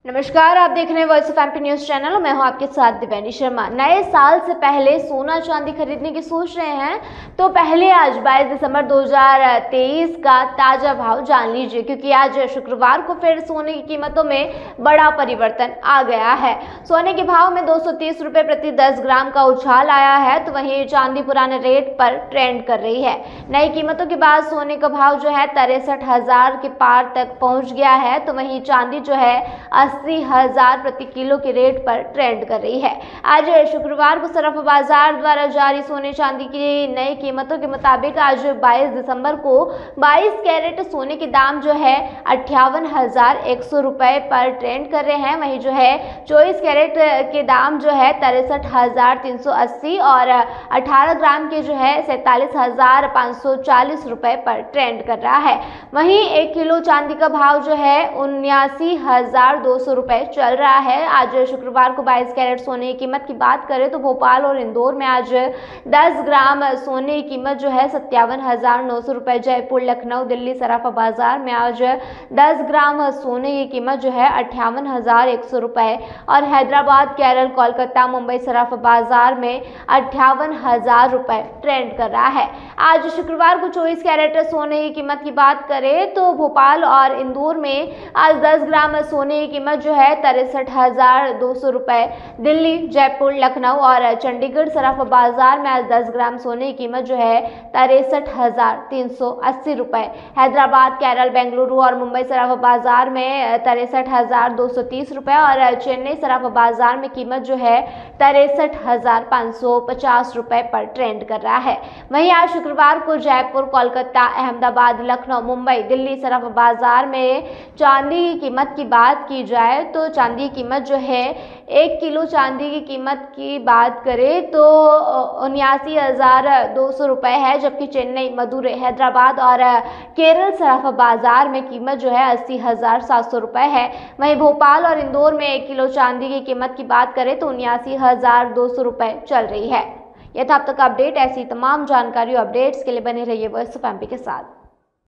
नमस्कार, आप देख रहे हैं voice of MP news channel और मैं हूं आपके साथ दिव्यानी शर्मा। नए साल से पहले सोना चांदी खरीदने की सोच रहे हैं तो पहले आज 22 दिसंबर 2023 का ताजा भाव जान लीजिए, क्योंकि आज शुक्रवार को फिर सोने की कीमतों में बड़ा परिवर्तन आ गया है। सोने के भाव में 230 रुपए प्रति 10 ग्राम का उछाल आया है, तो वहीं चांदी पुराने रेट पर ट्रेंड कर रही है। नई कीमतों के बाद सोने का भाव जो है 63,000 के पार तक पहुंच गया है, तो वहीं चांदी जो है 80,000 प्रति किलो के रेट पर ट्रेंड कर रही है। आज शुक्रवार को सराफा बाजार द्वारा जारी सोने चांदी की नई कीमतों के मुताबिक आज 22 दिसंबर को 22 कैरेट सोने के दाम जो है 58,100 रुपए पर ट्रेंड कर रहे हैं। वहीं जो है 24 कैरेट के दाम जो है 63,380 और 18 ग्राम के जो है 47,540 रुपए पर ट्रेंड कर रहा है। वहीं 1 किलो चांदी का भाव जो है 79,200 रुपए चल रहा है। आज शुक्रवार को 22 कैरेट सोने की कीमत की बात करें तो भोपाल और इंदौर में आज 10 ग्राम सोने की कीमत जो है 57,900 रुपए, जयपुर, लखनऊ, दिल्ली सराफा बाजार में आज 10 ग्राम सोने की कीमत जो है 58,100 रुपए और हैदराबाद, केरल, कोलकाता, मुंबई सराफा बाजार में 58,000 रुपए ट्रेंड कर रहा है। आज शुक्रवार को 24 कैरेट सोने की कीमत की बात करें तो भोपाल और इंदौर में आज 10 ग्राम सोने की कीमत जो है 63,200 रुपए, दिल्ली, जयपुर, लखनऊ और चंडीगढ़ सराफा बाजार में आज 10 ग्राम सोने की कीमत जो है 63,380 रुपए, हैदराबाद, केरल, बेंगलुरु और मुंबई सराफा बाजार में 63,230 रुपए और चेन्नई सराफा बाजार में कीमत जो है 63,550 रुपए पर ट्रेंड कर रहा है। वहीं आज शुक्रवार को जयपुर, कोलकाता, अहमदाबाद, लखनऊ, मुंबई, दिल्ली सराफा बाजार में चांदी की कीमत की बात की जाए तो चांदी की कीमत जो है 1 किलो चांदी की कीमत की बात करें तो 79,200 रुपए है, जबकि चेन्नई, मदुरै, हैदराबाद और केरल सराफा बाजार में कीमत जो है 80,700 रुपए है। वहीं भोपाल और इंदौर में 1 किलो चांदी की कीमत की बात करें तो 79,200 रुपए चल रही है। यह था अब तक अपडेट। ऐसी तमाम जानकारी और अपडेट्स के लिए बने रहिए वॉइस ऑफ एमपी के साथ।